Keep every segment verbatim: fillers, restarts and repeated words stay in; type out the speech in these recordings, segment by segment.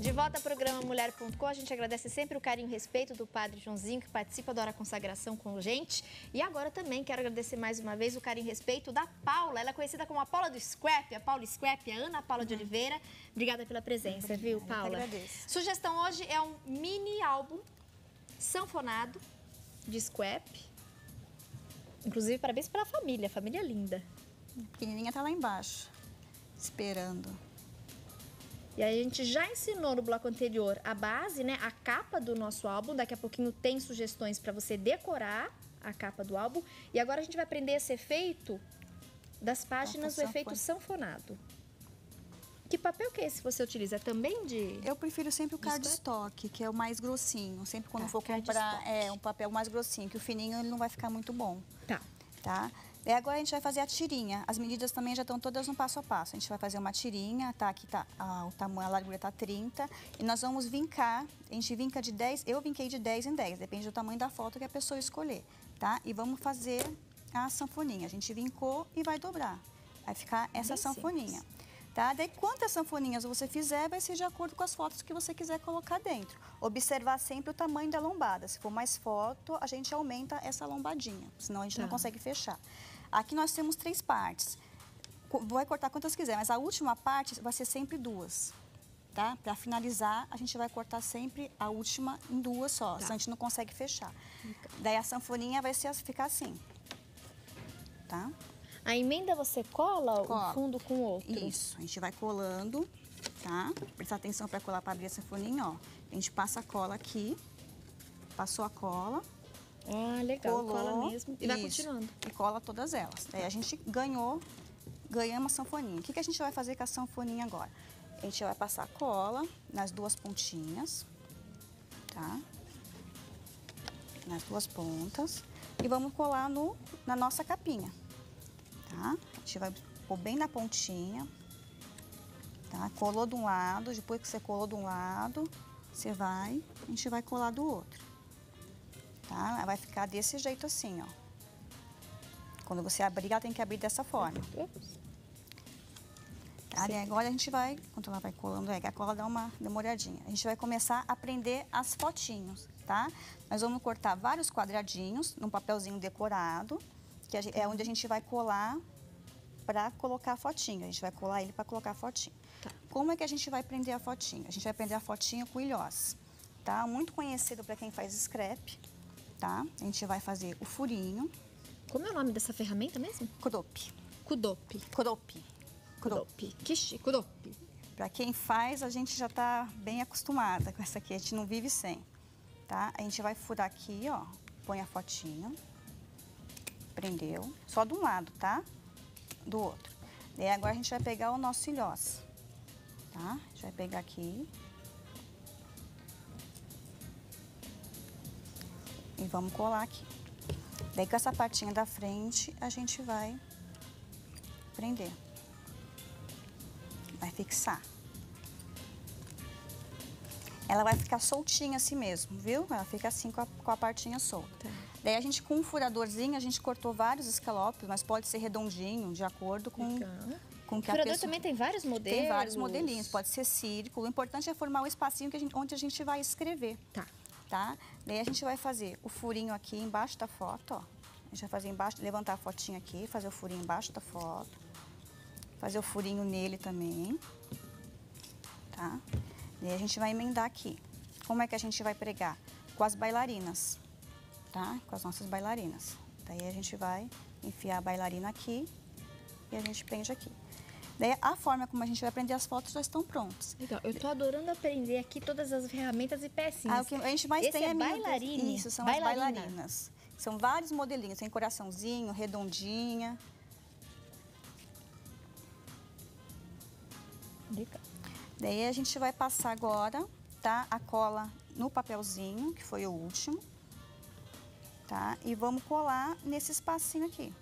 De volta ao programa Mulher ponto com, a gente agradece sempre o carinho e o respeito do Padre Joãozinho, que participa da hora consagração com a gente. E agora também quero agradecer mais uma vez o carinho e respeito da Paula. Ela é conhecida como a Paula do Scrap, a Paula Scrap, a Ana Paula de Oliveira. Obrigada pela presença, viu, Paula? Eu agradeço. Sugestão hoje é um mini álbum sanfonado de Scrap. Inclusive, parabéns pela família, família linda. A pequenininha tá lá embaixo, esperando. E aí a gente já ensinou no bloco anterior a base, né, a capa do nosso álbum. Daqui a pouquinho tem sugestões para você decorar a capa do álbum. E agora a gente vai aprender esse efeito das páginas, o efeito sanfonado. Que papel que é esse que você utiliza? Também de... Eu prefiro sempre o cardstock, que é o mais grossinho. Sempre quando tá, for comprar é, um papel mais grossinho, que o fininho ele não vai ficar muito bom. Tá. Tá? E agora a gente vai fazer a tirinha. As medidas também já estão todas no passo a passo. A gente vai fazer uma tirinha, tá? Aqui tá a, o tamanho, a largura tá trinta. E nós vamos vincar, a gente vinca de dez, eu vinquei de dez em dez, depende do tamanho da foto que a pessoa escolher, tá? E vamos fazer a sanfoninha. A gente vincou e vai dobrar. Vai ficar essa Bem sanfoninha. simples. Tá? Daí, quantas sanfoninhas você fizer, vai ser de acordo com as fotos que você quiser colocar dentro. Observar sempre o tamanho da lombada. Se for mais foto, a gente aumenta essa lombadinha, senão a gente tá. não consegue fechar. Aqui nós temos três partes. Vai cortar quantas quiser, mas a última parte vai ser sempre duas. Tá? Para finalizar, a gente vai cortar sempre a última em duas só, tá. Senão a gente não consegue fechar. Daí a sanfoninha vai ser, ficar assim. Tá? A emenda você cola, cola o fundo com o outro? Isso, a gente vai colando, tá? Prestar atenção para colar, para abrir a sanfoninha, ó. A gente passa a cola aqui, passou a cola. Ah, legal, colou, cola mesmo. E vai isso, continuando. E cola todas elas. Aí a gente ganhou, ganhamos a sanfoninha. O que, que a gente vai fazer com a sanfoninha agora? A gente vai passar cola nas duas pontinhas, tá? Nas duas pontas. E vamos colar no, na nossa capinha. Tá? A gente vai pôr bem na pontinha, tá? Colou de um lado, depois que você colou de um lado, você vai, a gente vai colar do outro, tá? Vai ficar desse jeito assim, ó. Quando você abrir, ela tem que abrir dessa forma. Tá? E agora a gente vai, quando ela vai colando, é que a cola dá uma demoradinha. A gente vai começar a prender as fotinhos, tá? Nós vamos cortar vários quadradinhos num papelzinho decorado, que é onde a gente vai colar para colocar a fotinha. A gente vai colar ele para colocar a fotinha. Tá. Como é que a gente vai prender a fotinha? A gente vai prender a fotinha com ilhós, tá? Muito conhecido para quem faz scrap, tá? A gente vai fazer o furinho. Como é o nome dessa ferramenta mesmo? Kudopi. Kudopi. Kudopi. Kudopi. Que chique. Kudopi. Para quem faz, a gente já tá bem acostumada com essa aqui. A gente não vive sem, tá? A gente vai furar aqui, ó. Põe a fotinha. Prendeu, só de um lado, tá? Do outro. E agora a gente vai pegar o nosso ilhós, tá? A gente vai pegar aqui. E vamos colar aqui. Daí com essa partinha da frente, a gente vai prender. Vai fixar. Ela vai ficar soltinha assim mesmo, viu? Ela fica assim com a, com a partinha solta. Tá. Daí a gente, com um furadorzinho, a gente cortou vários escalopes, mas pode ser redondinho, de acordo com, com que a furador pessoa... também tem vários modelos? Tem vários modelinhos, pode ser círculo. O importante é formar o espacinho que a gente, onde a gente vai escrever. Tá. Tá? Daí a gente vai fazer o furinho aqui embaixo da foto, ó. A gente vai fazer embaixo, levantar a fotinha aqui, fazer o furinho embaixo da foto. Fazer o furinho nele também. Tá? Daí a gente vai emendar aqui. Como é que a gente vai pregar? Com as bailarinas, tá? Com as nossas bailarinas. Daí a gente vai enfiar a bailarina aqui e a gente prende aqui. Daí a forma como a gente vai prender as fotos já estão prontas. Legal, eu tô adorando aprender aqui todas as ferramentas e pecinhas. Ah, o que a gente mais Esse tem é é bailarina. Isso, são bailarina. as bailarinas. São vários modelinhos, tem coraçãozinho, redondinha. Legal. Daí a gente vai passar agora, tá? A cola no papelzinho, que foi o último, tá? E vamos colar nesse espacinho aqui.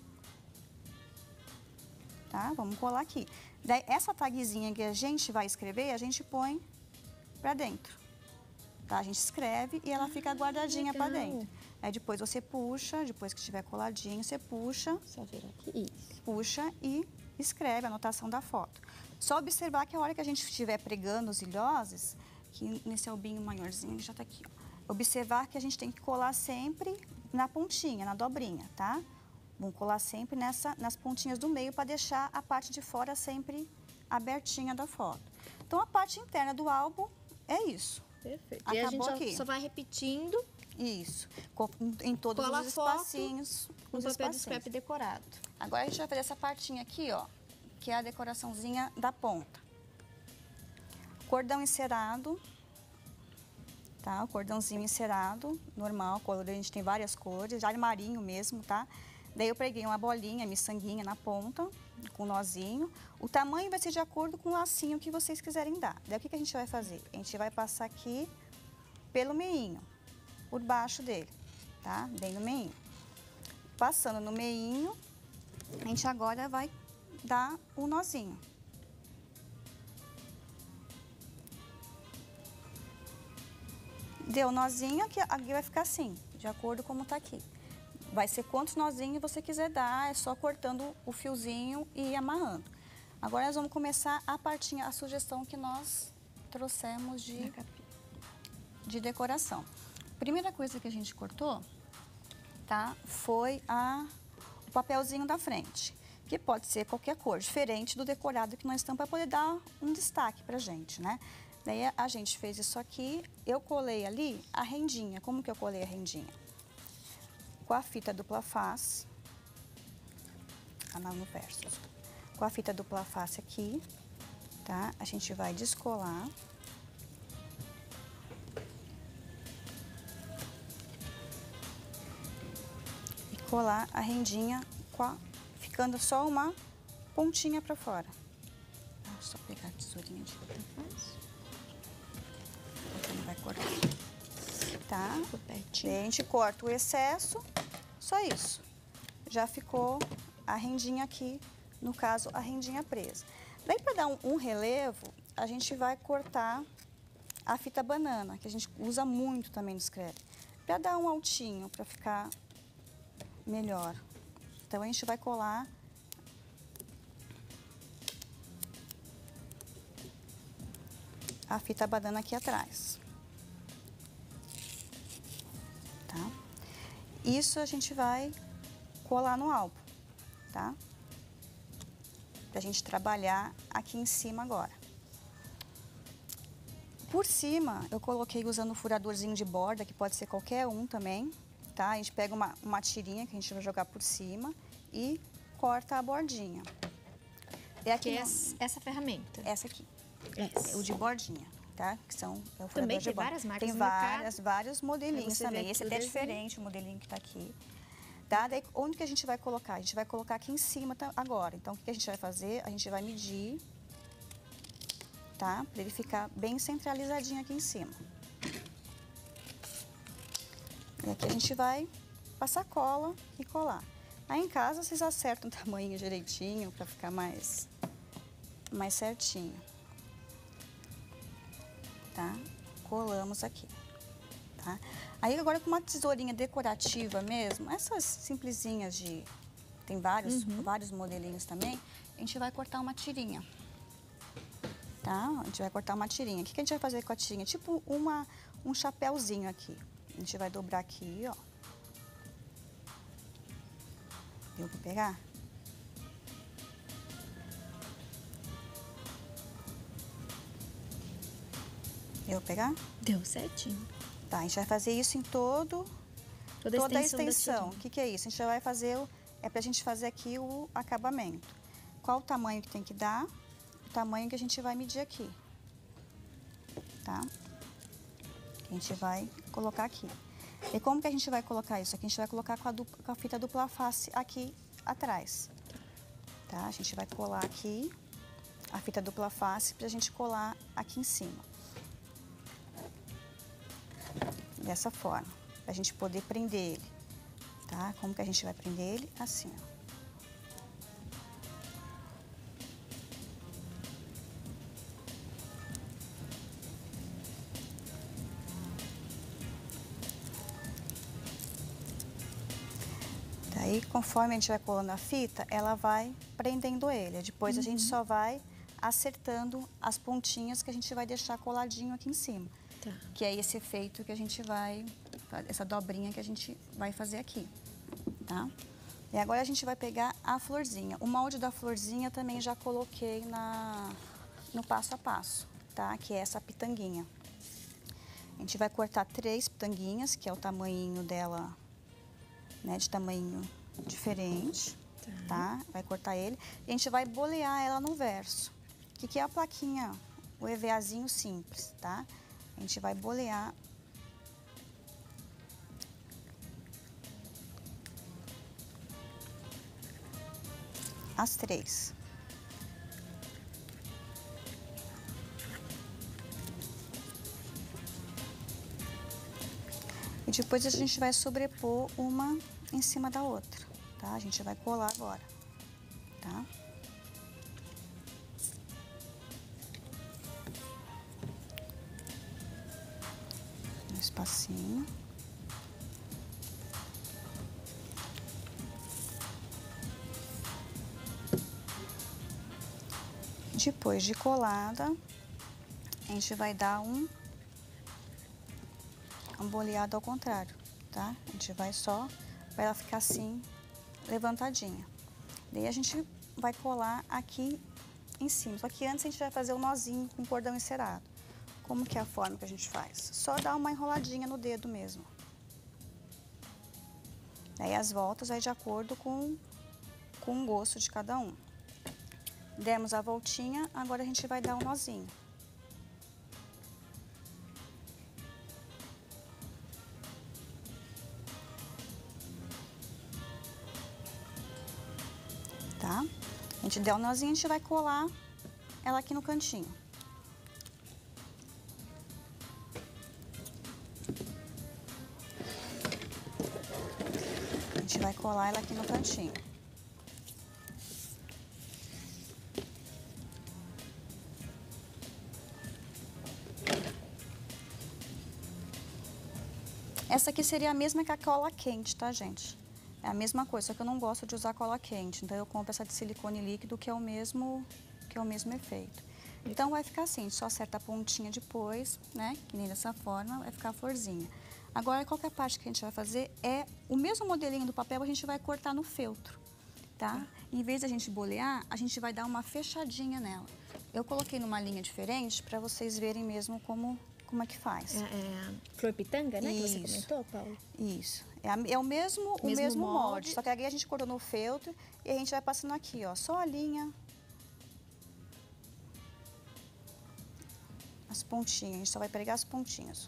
Tá? Vamos colar aqui. Daí essa tagzinha que a gente vai escrever, a gente põe pra dentro. Tá? A gente escreve e ela fica ah, guardadinha pra dentro. Aí depois você puxa, depois que estiver coladinho, você puxa. Só ver aqui, isso. Puxa e escreve a anotação da foto. Só observar que a hora que a gente estiver pregando os ilhoses, que nesse albinho maiorzinho, ele já tá aqui, ó. Observar que a gente tem que colar sempre na pontinha, na dobrinha, tá? Vamos colar sempre nessa, nas pontinhas do meio para deixar a parte de fora sempre abertinha da foto. Então, a parte interna do álbum é isso. Perfeito. Acabou e a gente só, aqui. só vai repetindo. Isso. Em todos Cola os a foto espacinhos. no os papel de espacinhos. scrap decorado. Agora, a gente vai fazer essa partinha aqui, ó, que é a decoraçãozinha da ponta. Cordão encerado, tá? O cordãozinho encerado, normal, colorido, a gente tem várias cores, armarinho mesmo, tá? Daí eu preguei uma bolinha, miçanguinha na ponta, com nozinho. O tamanho vai ser de acordo com o lacinho que vocês quiserem dar. Daí o que, que a gente vai fazer? A gente vai passar aqui pelo meinho, por baixo dele, tá? Bem no meinho. Passando no meinho, a gente agora vai dar o nozinho. Deu o nozinho, aqui, aqui vai ficar assim, de acordo com como tá aqui. Vai ser quantos nozinhos você quiser dar, é só cortando o fiozinho e amarrando. Agora nós vamos começar a partinha, a sugestão que nós trouxemos de, de decoração. Primeira coisa que a gente cortou, tá, foi a, o papelzinho da frente, que pode ser qualquer cor, diferente do decorado que nós estamos, para poder dar um destaque pra gente, né? Daí a gente fez isso aqui, eu colei ali a rendinha. Como que eu colei a rendinha? Com a fita dupla face, ah, não, no verso, com a fita dupla face aqui, tá? A gente vai descolar. E colar a rendinha, com a, ficando só uma pontinha pra fora. Ah, só pegar a tesourinha de outra face. Você não vai cortar. Tá? Daí a gente corta o excesso, só isso. Já ficou a rendinha aqui, no caso, a rendinha presa. Daí, para dar um, um relevo, a gente vai cortar a fita banana, que a gente usa muito também no scrap, para dar um altinho, para ficar melhor. Então, a gente vai colar a fita banana aqui atrás. Tá? Isso a gente vai colar no álbum, tá? Pra gente trabalhar aqui em cima agora. Por cima, eu coloquei usando um furadorzinho de borda, que pode ser qualquer um também, tá? A gente pega uma, uma tirinha que a gente vai jogar por cima e corta a bordinha. É aqui que é no... essa ferramenta? Essa aqui. Essa. É o de bordinha. Tá? Que são, é o também de tem borda. várias marcas tem no várias, mercado. vários modelinhos também. Esse até é desenho. diferente, o modelinho que tá aqui. Tá? Daí, onde que a gente vai colocar? A gente vai colocar aqui em cima agora. Então, o que a gente vai fazer? A gente vai medir, tá? Para ele ficar bem centralizadinho aqui em cima. E aqui a gente vai passar cola e colar. Aí em casa vocês acertam o tamanho direitinho para ficar mais, mais certinho. Tá? Colamos aqui, tá? Aí agora com uma tesourinha decorativa mesmo, essas simplesinhas de... Tem vários, uhum. vários modelinhos também, a gente vai cortar uma tirinha, tá? A gente vai cortar uma tirinha. O que, que a gente vai fazer com a tirinha? Tipo uma, um chapéuzinho aqui. A gente vai dobrar aqui, ó. Deu pra pegar? Deu pra pegar? Deu certinho. Tá, a gente vai fazer isso em todo, toda, toda a extensão. extensão. O que, que é isso? A gente vai fazer, o, é pra gente fazer aqui o acabamento. Qual o tamanho que tem que dar? O tamanho que a gente vai medir aqui. Tá? Que a gente vai colocar aqui. E como que a gente vai colocar isso? Aqui a gente vai colocar com a, dupla, com a fita dupla face aqui atrás. Tá? A gente vai colar aqui a fita dupla face pra gente colar aqui em cima. Dessa forma, pra gente poder prender ele, tá? Como que a gente vai prender ele? Assim, ó. Daí Aí, conforme a gente vai colando a fita, ela vai prendendo ele. Depois, uhum. a gente só vai acertando as pontinhas que a gente vai deixar coladinho aqui em cima. Tá. Que é esse efeito que a gente vai... Essa dobrinha que a gente vai fazer aqui, tá? E agora a gente vai pegar a florzinha. O molde da florzinha também já coloquei na, no passo a passo, tá? Que é essa pitanguinha. A gente vai cortar três pitanguinhas, que é o tamanhinho dela, né? De tamanho diferente, tá? tá? Vai cortar ele. E a gente vai bolear ela no verso. O que, que é a plaquinha? O EVAzinho simples, tá? A gente vai bolear as três. E depois a gente vai sobrepor uma em cima da outra, tá? A gente vai colar agora, tá? Um espacinho. Depois de colada, a gente vai dar um, um boleado ao contrário, tá? A gente vai só, para ela ficar assim, levantadinha. Daí a gente vai colar aqui em cima. Só que antes a gente vai fazer o nozinho com cordão encerado. Como que é a forma que a gente faz? Só dar uma enroladinha no dedo mesmo. Aí as voltas vai de acordo com, com o gosto de cada um. Demos a voltinha, agora a gente vai dar um nozinho. Tá? A gente der um nozinho, a gente vai colar ela aqui no cantinho. A gente vai colar ela aqui no cantinho. Essa aqui seria a mesma que a cola quente, tá, gente? É a mesma coisa, só que eu não gosto de usar cola quente. Então, eu compro essa de silicone líquido, que é o mesmo, que é o mesmo efeito. Então, vai ficar assim, a gente só acerta a pontinha depois, né? Que nem dessa forma, vai ficar a florzinha. Agora, qualquer parte que a gente vai fazer é o mesmo modelinho do papel, a gente vai cortar no feltro, tá? Em vez de a gente bolear, a gente vai dar uma fechadinha nela. Eu coloquei numa linha diferente para vocês verem mesmo como... Como é que faz? É, é flor pitanga, né? Isso. Que você comentou, Paulo? Isso. É, a, é o mesmo, o mesmo, mesmo molde. molde. Só que aqui a gente cortou no feltro e a gente vai passando aqui, ó. Só a linha. As pontinhas. A gente só vai pregar as pontinhas.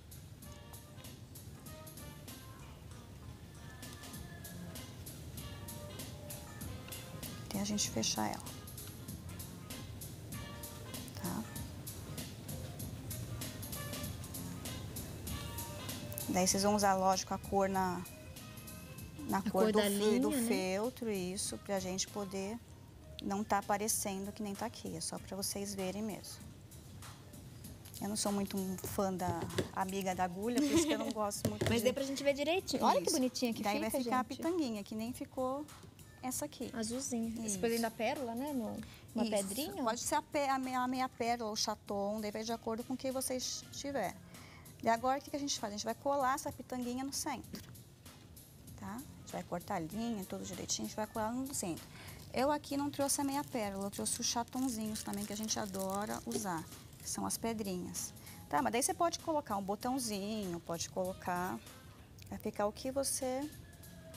Até a gente fechar ela. Daí vocês vão usar, lógico, a cor na, na cor, cor do, linha, do né? feltro, isso, pra gente poder não tá aparecendo que nem tá aqui. É só pra vocês verem mesmo. Eu não sou muito um fã da amiga da agulha, por isso que eu não gosto muito. Mas de... dê pra gente ver direitinho. Olha isso. Que bonitinha que Daí fica, vai ficar gente. a pitanguinha, que nem ficou essa aqui. Azulzinha. Esse coelhinho da pérola, né? No, uma isso. pedrinha. Pode ser a, pé, a, meia, a meia pérola, o chaton, daí vai de acordo com o que vocês tiverem. E agora, o que, que a gente faz? A gente vai colar essa pitanguinha no centro, tá? A gente vai cortar a linha, tudo direitinho, a gente vai colar no centro. Eu aqui não trouxe a meia pérola, eu trouxe os chatonzinhos também, que a gente adora usar, que são as pedrinhas. Tá, mas daí você pode colocar um botãozinho, pode colocar, vai ficar o que você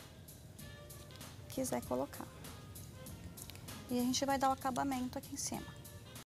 quiser colocar. E a gente vai dar o acabamento aqui em cima.